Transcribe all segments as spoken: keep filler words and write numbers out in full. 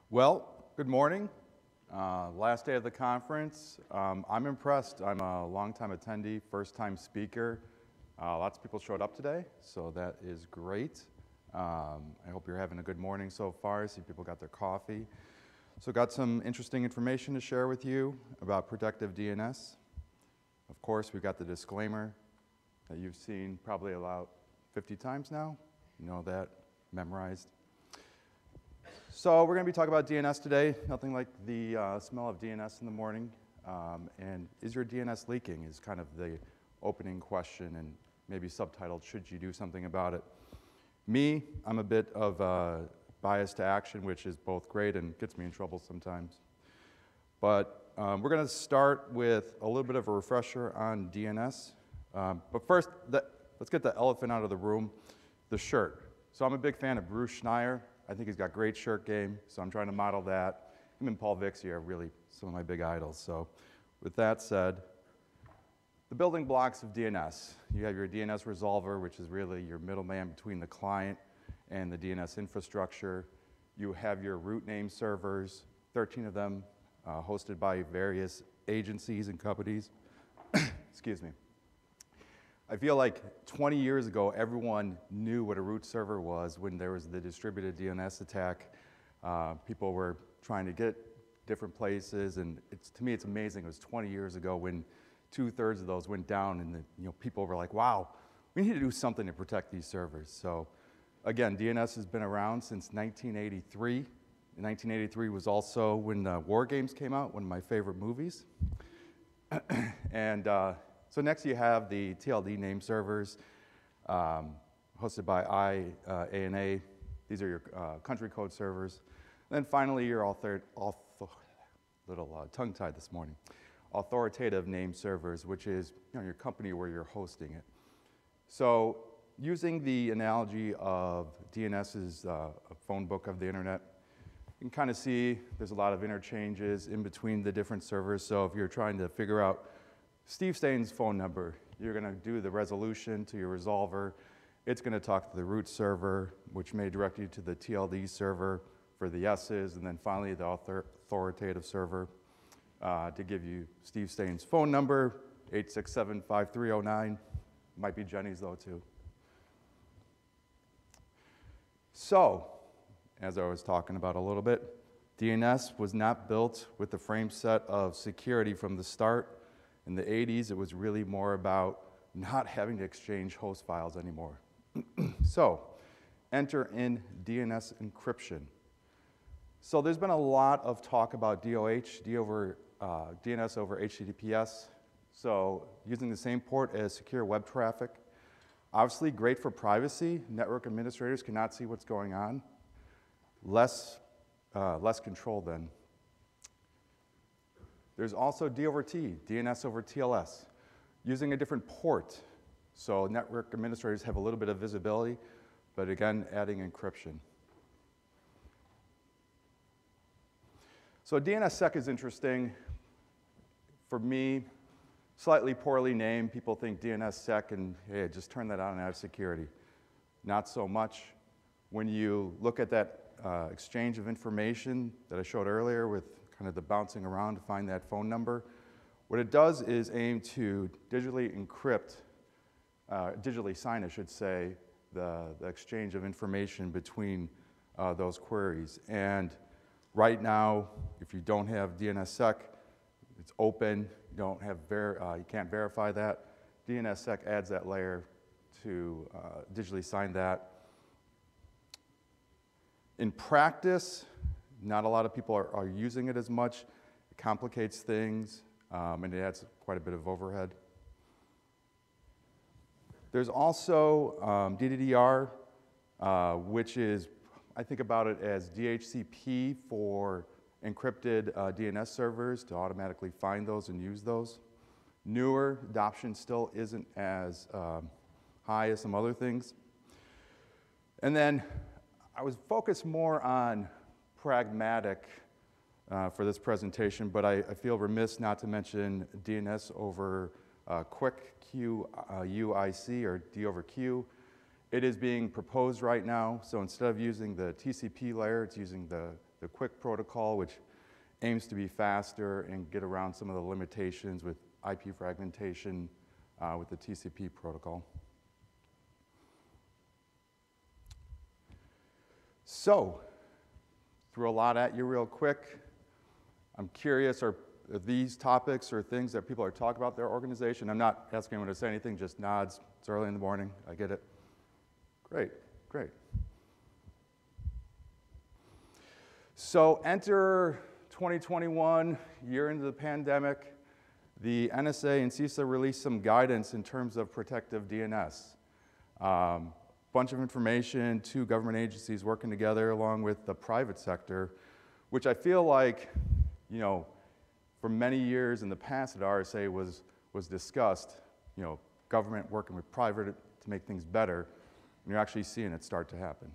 Well, good morning. Uh, last day of the conference. Um, I'm impressed. I'm a longtime attendee, first-time speaker. Uh, lots of people showed up today, so that is great. Um, I hope you're having a good morning so far. I see people got their coffee. So got some interesting information to share with you about Protective D N S. Of course, we've got the disclaimer that you've seen probably about fifty times now. You know that, memorized. So we're going to be talking about D N S today. Nothing like the uh, smell of D N S in the morning. Um, and is your D N S leaking is kind of the opening question, and maybe subtitled, should you do something about it? Me, I'm a bit of a bias to action, which is both great and gets me in trouble sometimes. But um, we're going to start with a little bit of a refresher on D N S. Um, but first, the, let's get the elephant out of the room, the shirt. So I'm a big fan of Bruce Schneier. I think he's got great shirt game, so I'm trying to model that. Him and Paul Vixie are really some of my big idols. So with that said, the building blocks of D N S. You have your D N S resolver, which is really your middleman between the client and the D N S infrastructure. You have your root name servers, thirteen of them uh, hosted by various agencies and companies. Excuse me. I feel like twenty years ago, everyone knew what a root server was when there was the distributed D N S attack. Uh, people were trying to get different places, and it's, to me, it's amazing. It was twenty years ago when two-thirds of those went down, and the, you know, people were like, wow, we need to do something to protect these servers. So again, D N S has been around since nineteen eighty-three. In nineteen eighty-three was also when uh, War Games came out, one of my favorite movies. and uh, So next you have the T L D name servers um, hosted by I A N A. These are your uh, country code servers. And then finally your author, author, little uh, tongue-tied this morning, authoritative name servers, which is you know, your company where you're hosting it. So using the analogy of D N S as uh, a phone book of the internet, you can kind of see there's a lot of interchanges in between the different servers. So if you're trying to figure out Steve Staden's phone number, you're going to do the resolution to your resolver. It's going to talk to the root server, which may direct you to the T L D server for the S's, and then finally the author authoritative server uh, to give you Steve Staden's phone number, eight six seven, five three zero nine. Might be Jenny's though too. So, as I was talking about a little bit, D N S was not built with the frame set of security from the start. In the eighties, it was really more about not having to exchange host files anymore. So, enter in D N S encryption. So there's been a lot of talk about D O H, D over, uh, D N S over H T T P S. So using the same port as secure web traffic. Obviously great for privacy. Network administrators cannot see what's going on. Less, uh, less control then. There's also D over T, D N S over T L S, using a different port. So network administrators have a little bit of visibility, but again, adding encryption. So DNSSEC is interesting. For me, slightly poorly named. People think DNSSEC and, hey, just turn that on and have security. Not so much. When you look at that uh, exchange of information that I showed earlier with kind of the bouncing around to find that phone number. What it does is aim to digitally encrypt, uh, digitally sign, I should say, the, the exchange of information between uh, those queries. And right now, if you don't have DNSSEC, it's open, you don't have ver uh, you can't verify that. DNSSEC adds that layer to uh, digitally sign that. In practice, not a lot of people are, are using it as much. It complicates things, um, and it adds quite a bit of overhead. There's also um, D D D R, uh, which is, I think about it as D H C P for encrypted uh, D N S servers to automatically find those and use those. Newer adoption still isn't as um, high as some other things. And then I was focused more on pragmatic uh, for this presentation, but I, I feel remiss not to mention D N S over uh, quick Q U I C or D over Q. It is being proposed right now, so instead of using the T C P layer, it's using the the quick protocol, which aims to be faster and get around some of the limitations with I P fragmentation uh, with the T C P protocol. So, threw a lot at you real quick. I'm curious, are these topics or things that people are talking about their organization? I'm not asking anyone to say anything, just nods. It's early in the morning, I get it. Great, great. So enter twenty twenty-one, year into the pandemic. The N S A and C I S A released some guidance in terms of protective D N S. Um, bunch of information, two government agencies working together along with the private sector, which I feel like, you know, for many years in the past at R S A was, was discussed, you know, government working with private to make things better, and you're actually seeing it start to happen.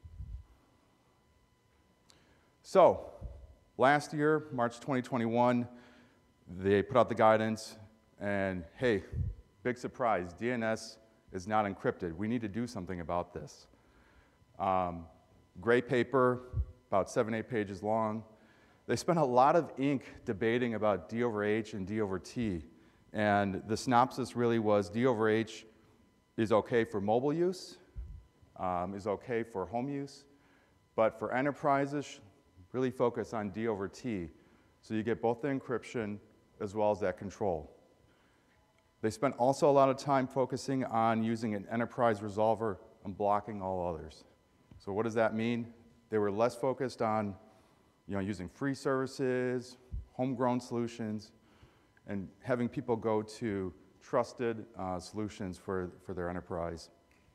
So, last year, March twenty twenty-one, they put out the guidance, and hey, big surprise, D N S is not encrypted. We need to do something about this. Um, gray paper, about seven, eight pages long. They spent a lot of ink debating about D over H and D over T, and the synopsis really was D over H is okay for mobile use, um, is okay for home use, but for enterprises, really focus on D over T, so you get both the encryption as well as that control. They spent also a lot of time focusing on using an enterprise resolver and blocking all others. So what does that mean? They were less focused on, you know, using free services, homegrown solutions, and having people go to trusted uh, solutions for, for their enterprise.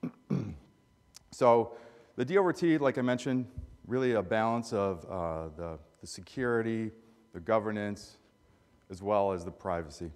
So the D over T, like I mentioned, really a balance of uh, the, the security, the governance, as well as the privacy.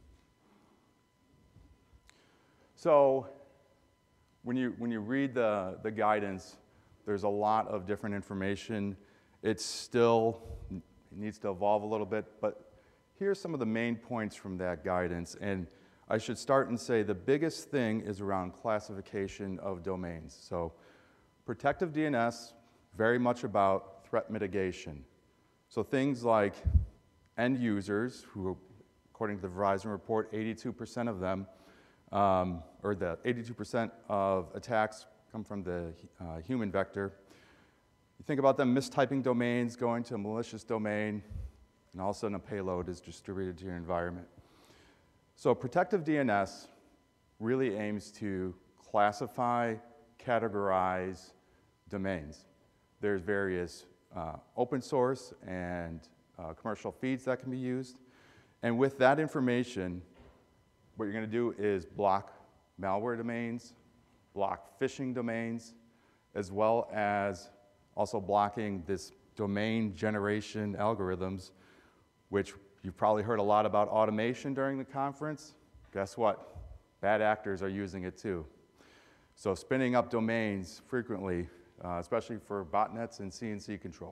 So when you, when you read the, the guidance, there's a lot of different information. It's still, it needs to evolve a little bit, but here's some of the main points from that guidance. And I should start and say the biggest thing is around classification of domains. So protective D N S, very much about threat mitigation. So things like end users, who according to the Verizon report, eighty-two percent of them, um, or the eighty-two percent of attacks come from the uh, human vector. You think about them mistyping domains, going to a malicious domain, and all of a sudden a payload is distributed to your environment. So protective D N S really aims to classify, categorize domains. There's various uh, open source and uh, commercial feeds that can be used. And with that information, what you're going to do is block malware domains, block phishing domains, as well as also blocking this domain generation algorithms, which you've probably heard a lot about automation during the conference. Guess what? Bad actors are using it too. So spinning up domains frequently, uh, especially for botnets and C N C control.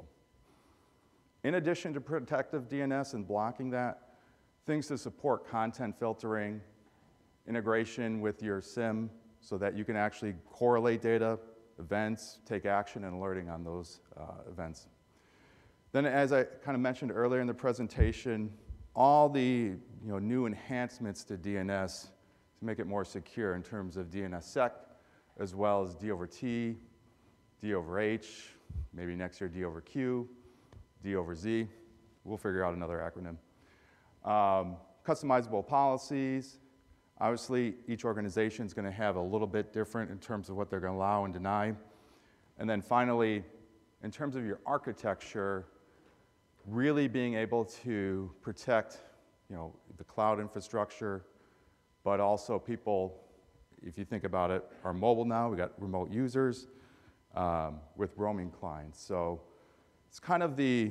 In addition to protective D N S and blocking that, things to support content filtering, integration with your SIM so that you can actually correlate data, events, take action, and alerting on those uh, events. Then, as I kind of mentioned earlier in the presentation, all the you know, new enhancements to D N S to make it more secure in terms of D N S sec, as well as D over T, D over H, maybe next year D over Q, D over Z. We'll figure out another acronym. Um, customizable policies. Obviously, each organization is going to have a little bit different in terms of what they're going to allow and deny. And then finally, in terms of your architecture, really being able to protect, you know, the cloud infrastructure, but also people, if you think about it, are mobile now. We got remote users um, with roaming clients. So it's kind of the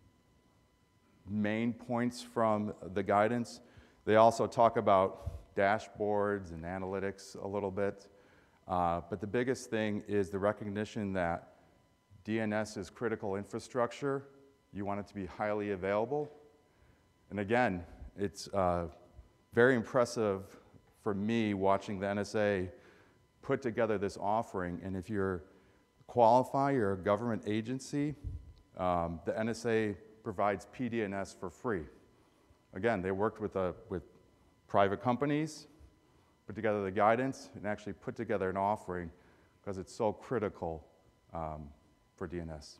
main points from the guidance. They also talk about dashboards and analytics a little bit. Uh, but the biggest thing is the recognition that D N S is critical infrastructure. You want it to be highly available. And again, it's uh, very impressive for me watching the N S A put together this offering. And if you're qualified, you're a government agency, Um, the N S A provides P D N S for free. Again, they worked with, a, with private companies, put together the guidance, and actually put together an offering because it's so critical um, for D N S.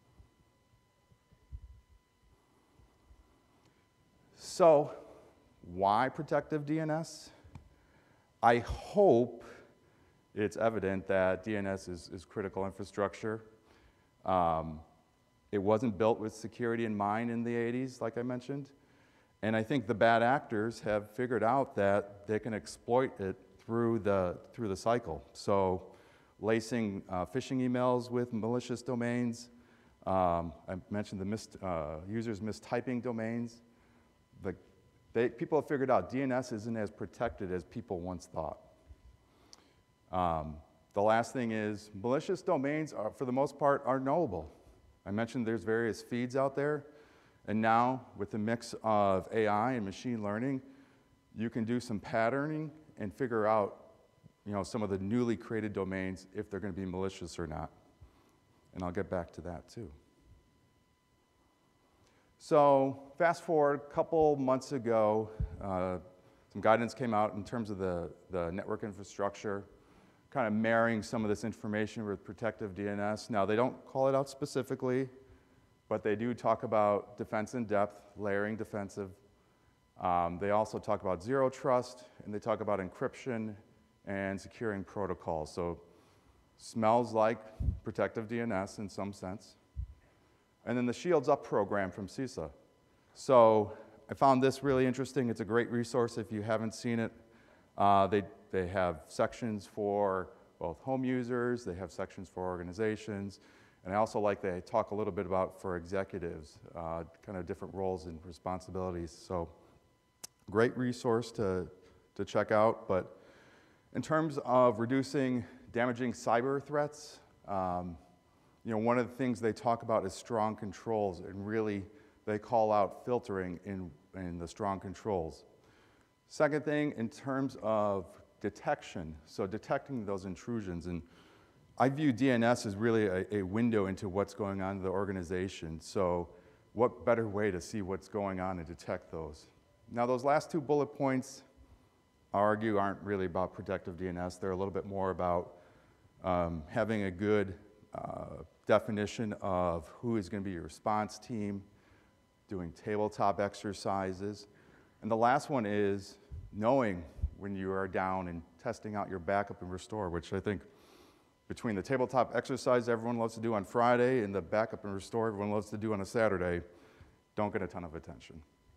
So, why Protective D N S? I hope it's evident that D N S is, is critical infrastructure. Um, it wasn't built with security in mind in the eighties, like I mentioned. And I think the bad actors have figured out that they can exploit it through the, through the cycle. So lacing uh, phishing emails with malicious domains. Um, I mentioned the mis uh, users mistyping domains. The, they, people have figured out D N S isn't as protected as people once thought. Um, the last thing is malicious domains, are, for the most part, are knowable. I mentioned there's various feeds out there. And now, with the mix of A I and machine learning, you can do some patterning and figure out, you know, some of the newly created domains if they're going to be malicious or not. And I'll get back to that too. So, fast forward a couple months ago, uh, some guidance came out in terms of the, the network infrastructure, kind of marrying some of this information with Protective D N S. Now, they don't call it out specifically, but they do talk about defense in depth, layering defensive. Um, they also talk about zero trust, and they talk about encryption and securing protocols. So smells like Protective D N S in some sense. And then the Shields Up program from CISA. So I found this really interesting. It's a great resource if you haven't seen it. Uh, they, they have sections for both home users, they have sections for organizations, and I also like they talk a little bit about for executives, uh, kind of different roles and responsibilities. So great resource to, to check out. But in terms of reducing damaging cyber threats, um, you know, one of the things they talk about is strong controls, and really they call out filtering in, in the strong controls. Second thing, in terms of detection, so detecting those intrusions, and I view D N S as really a, a window into what's going on in the organization. So what better way to see what's going on and detect those? Now, those last two bullet points, I argue, aren't really about Protective D N S. They're a little bit more about um, having a good uh, definition of who is going to be your response team, doing tabletop exercises. And the last one is knowing when you are down and testing out your backup and restore, which I think between the tabletop exercise everyone loves to do on Friday and the backup and restore everyone loves to do on a Saturday, don't get a ton of attention.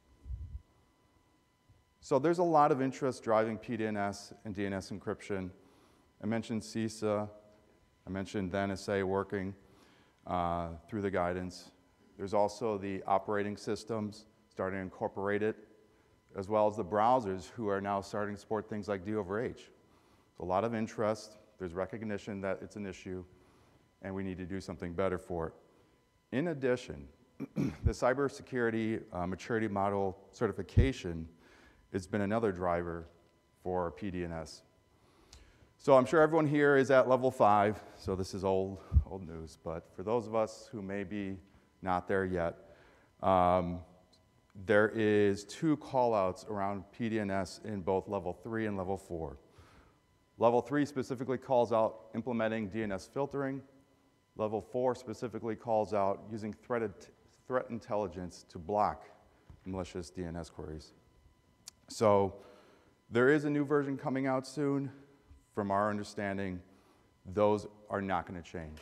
So there's a lot of interest driving P D N S and D N S encryption. I mentioned CISA. I mentioned the N S A working uh, through the guidance. There's also the operating systems starting to incorporate it, as well as the browsers who are now starting to support things like D over H. A lot of interest. There's recognition that it's an issue, and we need to do something better for it. In addition, the cybersecurity uh, maturity model certification has been another driver for P D N S. So I'm sure everyone here is at level five, so this is old, old news, but for those of us who may be not there yet, um, there is two call-outs around P D N S in both level three and level four. Level three specifically calls out implementing D N S filtering. Level four specifically calls out using threat, threat intelligence to block malicious D N S queries. So there is a new version coming out soon. From our understanding, those are not going to change.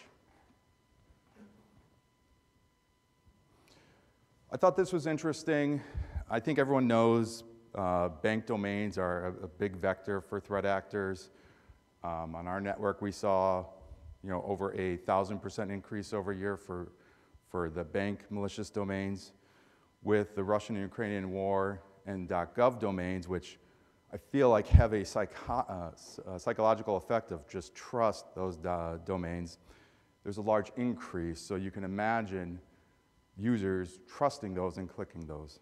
I thought this was interesting. I think everyone knows uh, bank domains are a, a big vector for threat actors. Um, on our network, we saw, you know, over a thousand percent increase over a year for, for the bank malicious domains. With the Russian and Ukrainian war and .gov domains, which I feel like have a, psycho uh, a psychological effect of just trust those uh, domains, there's a large increase. So you can imagine users trusting those and clicking those.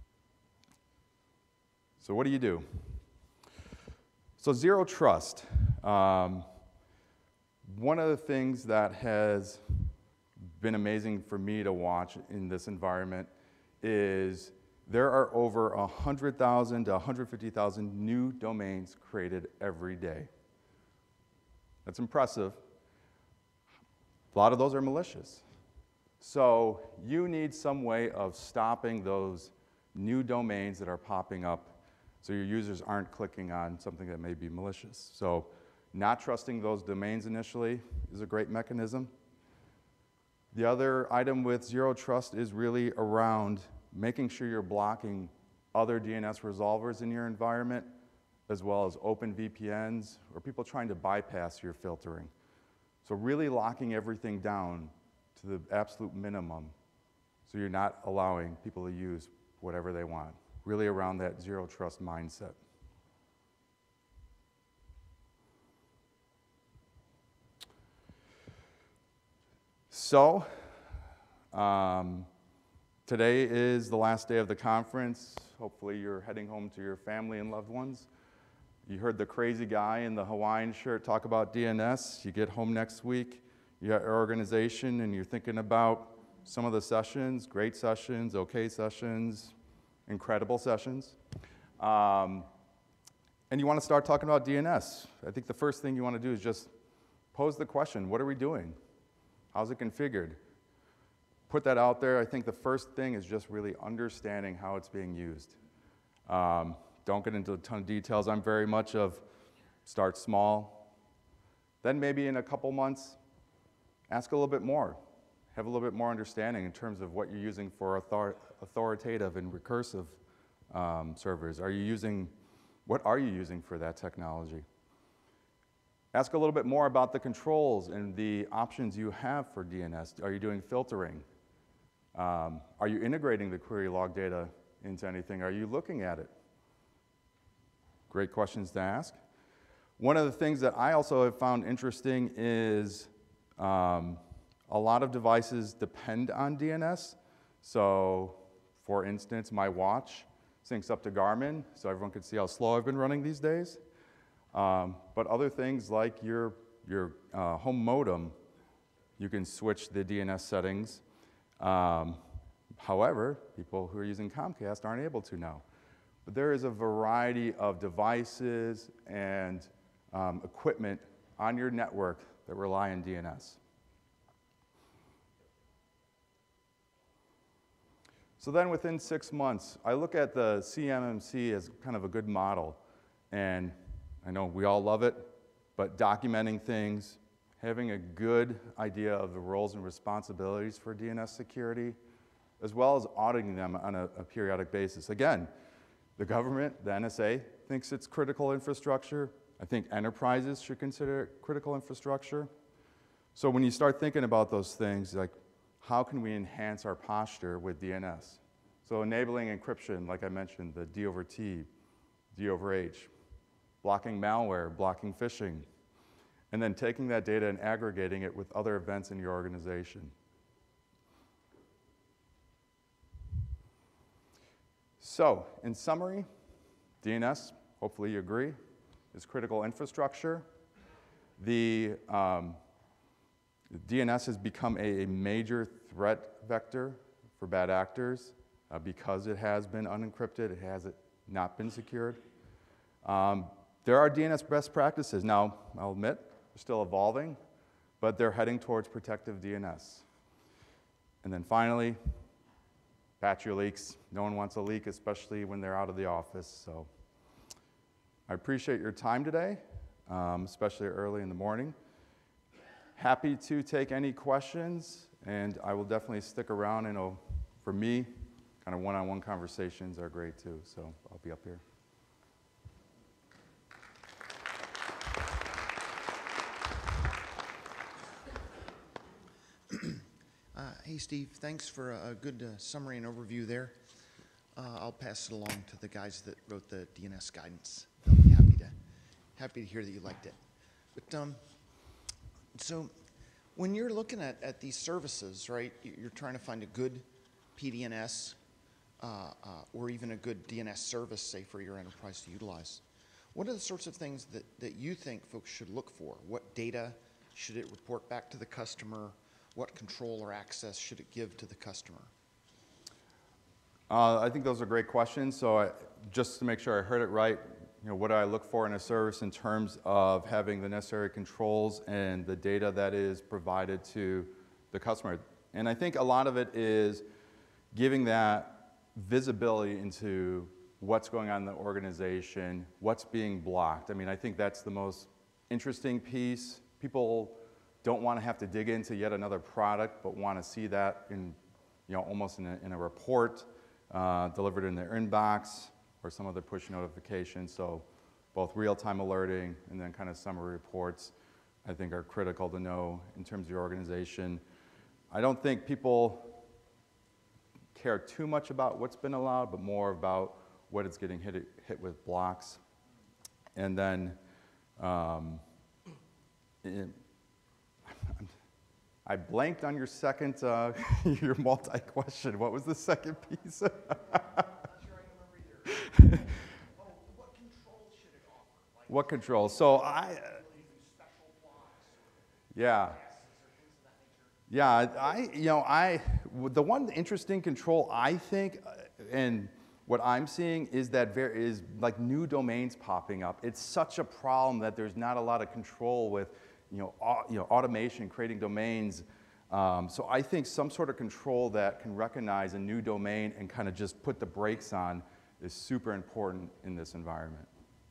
So what do you do? So zero trust. Um, one of the things that has been amazing for me to watch in this environment is there are over one hundred thousand to one hundred fifty thousand new domains created every day. That's impressive. A lot of those are malicious. So you need some way of stopping those new domains that are popping up so your users aren't clicking on something that may be malicious. So not trusting those domains initially is a great mechanism. The other item with Zero Trust is really around making sure you're blocking other D N S resolvers in your environment, as well as open V P Ns or people trying to bypass your filtering. So really locking everything down to the absolute minimum so you're not allowing people to use whatever they want. Really around that Zero Trust mindset. So, um, today is the last day of the conference. Hopefully you're heading home to your family and loved ones. You heard the crazy guy in the Hawaiian shirt talk about D N S. You get home next week, you got your organization, and you're thinking about some of the sessions, great sessions, okay sessions, incredible sessions. Um, and you want to start talking about D N S. I think the first thing you want to do is just pose the question, what are we doing? How's it configured? Put that out there. I think the first thing is just really understanding how it's being used. Um, don't get into a ton of details. I'm very much of start small. Then maybe in a couple months, ask a little bit more. Have a little bit more understanding in terms of what you're using for author authoritative and recursive um, servers. Are you using, what are you using for that technology? Ask a little bit more about the controls and the options you have for D N S. Are you doing filtering? Um, are you integrating the query log data into anything? Are you looking at it? Great questions to ask. One of the things that I also have found interesting is um, a lot of devices depend on D N S. So, for instance, my watch syncs up to Garmin, so everyone can see how slow I've been running these days. Um, but other things like your, your uh, home modem, you can switch the D N S settings. Um, however, people who are using Comcast aren't able to now. But there is a variety of devices and um, equipment on your network that rely on D N S. So then within six months, I look at the C M M C as kind of a good model. And I know we all love it, but documenting things, having a good idea of the roles and responsibilities for D N S security, as well as auditing them on a, a periodic basis. Again, the government, the N S A, thinks it's critical infrastructure. I think enterprises should consider it critical infrastructure. So when you start thinking about those things, like how can we enhance our posture with D N S? So enabling encryption, like I mentioned, the D over T, D over H, blocking malware, blocking phishing, and then taking that data and aggregating it with other events in your organization. So, in summary, D N S, hopefully you agree, is critical infrastructure. The um, D N S has become a, a major threat vector for bad actors uh, because it has been unencrypted, it has not been secured. Um, there are D N S best practices. Now, I'll admit, they're still evolving, but they're heading towards protective D N S. And then finally, patch your leaks. No one wants a leak, especially when they're out of the office. So I appreciate your time today, um, especially early in the morning. Happy to take any questions, and I will definitely stick around. And oh, for me, kind of one-on-one conversations are great too, so I'll be up here. Uh, hey, Steve, thanks for a, a good uh, summary and overview there. Uh, I'll pass it along to the guys that wrote the D N S guidance. They'll be happy to, happy to hear that you liked it. But um, so when you're looking at, at these services, right, you're trying to find a good P D N S uh, uh, or even a good D N S service, say, for your enterprise to utilize. What are the sorts of things that, that you think folks should look for? What data should it report back to the customer? what control or access should it give to the customer? Uh, I think those are great questions. So I, just to make sure I heard it right, you know, what do I look for in a service in terms of having the necessary controls and the data that is provided to the customer? And I think a lot of it is giving that visibility into what's going on in the organization, what's being blocked. I mean, I think that's the most interesting piece. People don't want to have to dig into yet another product, but want to see that in, you know, almost in a, in a report, uh, delivered in their inbox or some other push notification. So both real-time alerting and then kind of summary reports, I think, are critical to know in terms of your organization. I don't think people care too much about what's been allowed, but more about what it's getting hit, hit with blocks. And then um, it, I blanked on your second, uh, your multi-question. What was the second piece? I'm not sure I remember either. Oh, what controls should it offer? Like What controls? So I, special blocks, yeah. Yeah, I, you know, I, the one interesting control I think, uh, and what I'm seeing is that there is like new domains popping up. It's such a problem that there's not a lot of control with, you know, au you know automation, creating domains. Um, so I think some sort of control that can recognize a new domain and kind of just put the brakes on is super important in this environment.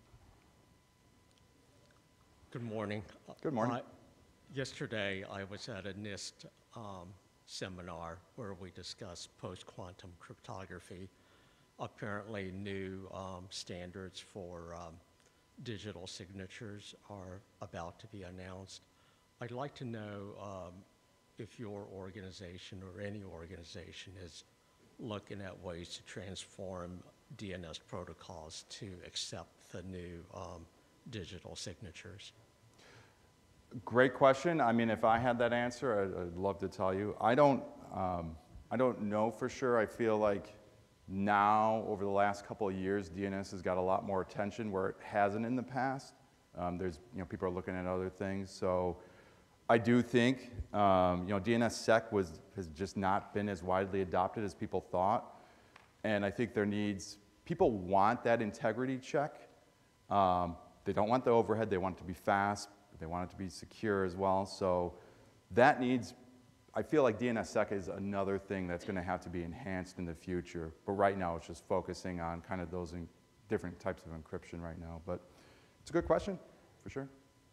Good morning. Good morning. Uh, yesterday, I was at a NIST um, seminar where we discussed post-quantum cryptography. Apparently, new um, standards for um, digital signatures are about to be announced. I'd like to know um, if your organization or any organization is looking at ways to transform D N S protocols to accept the new um, digital signatures. Great question. I mean, if I had that answer, I'd, I'd love to tell you. I don't, um, I don't know for sure. I feel like now, over the last couple of years, D N S has got a lot more attention where it hasn't in the past. Um, there's, you know, people are looking at other things. So I do think, um, you know, D N S sec was, has just not been as widely adopted as people thought. And I think there needs, people want that integrity check. Um, they don't want the overhead. They want it to be fast. They want it to be secure as well. So that needs, I feel like D N S sec is another thing that's going to have to be enhanced in the future. But right now, it's just focusing on kind of those in different types of encryption right now. But it's a good question, for sure.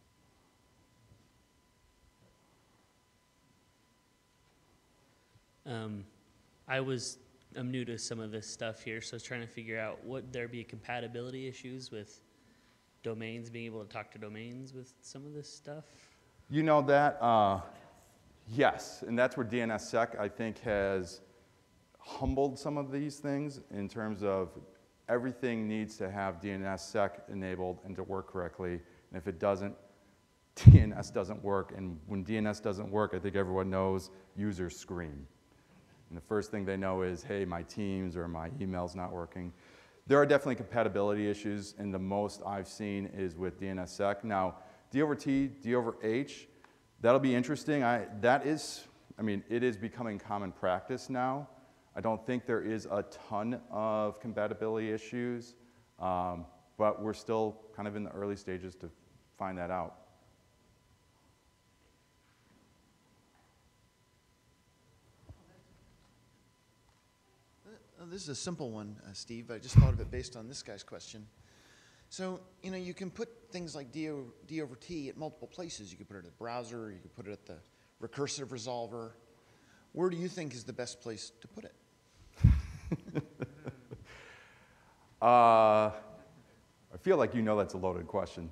Um, I was, I'm new to some of this stuff here, so I was trying to figure out, would there be compatibility issues with domains, being able to talk to domains with some of this stuff? You know that, uh, yes, and that's where D N S sec, I think, has humbled some of these things in terms of everything needs to have D N S sec enabled and to work correctly. And if it doesn't, D N S doesn't work. And when D N S doesn't work, I think everyone knows users scream. And the first thing they know is, hey, my Teams or my email's not working. There are definitely compatibility issues, and the most I've seen is with D N S sec. Now, D over T, D over H, that'll be interesting. I, that is, I mean, it is becoming common practice now. I don't think there is a ton of compatibility issues, um, but we're still kind of in the early stages to find that out. Uh, This is a simple one, uh, Steve. I just thought of it based on this guy's question. So, you know, you can put things like D, o, D over T at multiple places. You could put it at the browser, you could put it at the recursive resolver. Where do you think is the best place to put it? uh, I feel like you know that's a loaded question.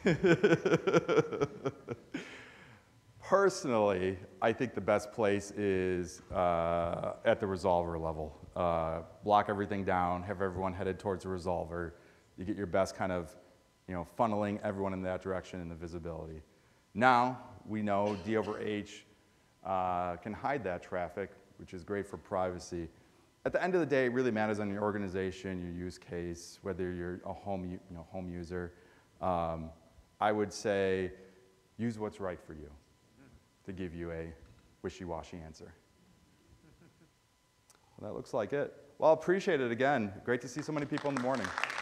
Personally, I think the best place is uh, at the resolver level. Uh, block everything down, have everyone headed towards the resolver. You get your best kind of, you know, funneling everyone in that direction and the visibility. Now, we know D over H uh, can hide that traffic, which is great for privacy. At the end of the day, it really matters on your organization, your use case, whether you're a home, you know, home user. Um, I would say use what's right for you to give you a wishy-washy answer. Well, that looks like it. Well, appreciate it again. Great to see so many people in the morning.